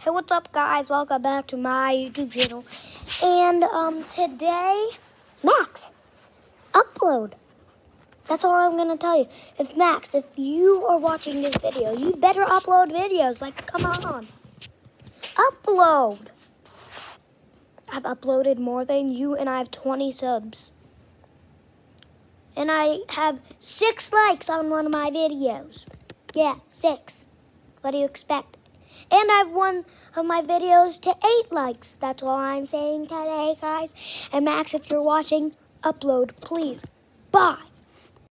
Hey, what's up, guys? Welcome back to my YouTube channel. And today, Max, upload. That's all I'm gonna tell you. If you are watching this video, you better upload videos. Like, come on, upload. I've uploaded more than you, and I have 20 subs. And I have 6 likes on one of my videos. Yeah, 6. What do you expect? And I've one of my videos to 8 likes. That's all I'm saying today, guys. And Max, if you're watching, upload, please. Bye.